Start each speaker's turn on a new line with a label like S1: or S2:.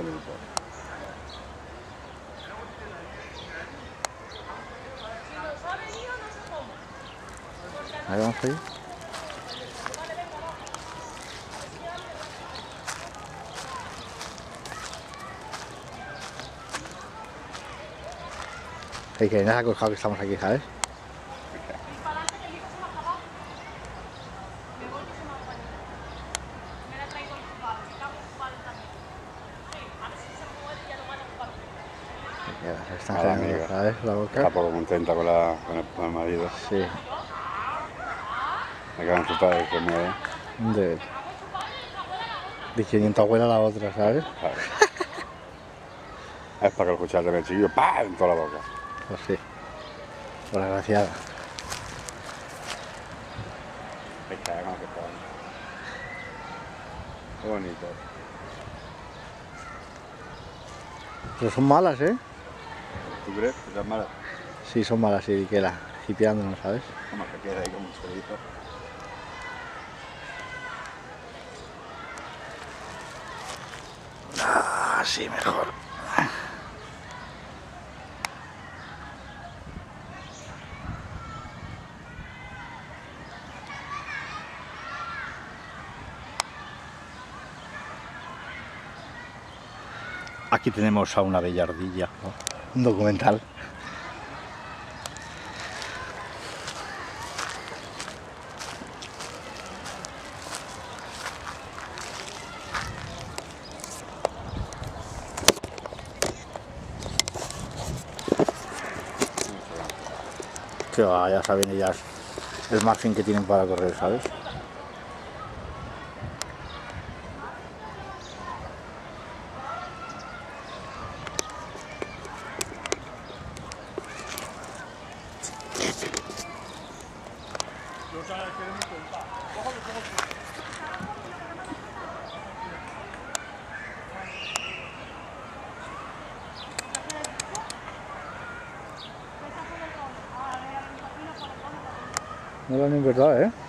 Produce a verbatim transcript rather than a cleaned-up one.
S1: bonito.
S2: Ahí vamos ahí. Hay que nada acojado que estamos aquí, ¿sabes? Están saliendo, ¿sabes? La boca.
S1: Está poco contenta con, la, con, el, con el marido.
S2: Sí.
S1: Me quedan sus padres que mueve.
S2: De... de quinientos abuela la otra, ¿sabes?
S1: Claro. Es para que lo escuchas de el chiquillo, ¡pam! En toda la boca.
S2: Pues sí. Por desgraciada.
S1: Es que hagan que puedan. Qué bonito.
S2: Pero son malas, ¿eh?
S1: ¿Tú crees que son malas?
S2: Sí, son malas, sí, que la hipeándonos, ¿sabes?
S1: Como que queda ahí como un solito.
S2: Ah, sí, mejor. Aquí tenemos a una bella ardilla, ¿no? Un documental. Que va, ya saben ellas el margen que tienen para correr, ¿sabes? No lo han inventado, ¿eh?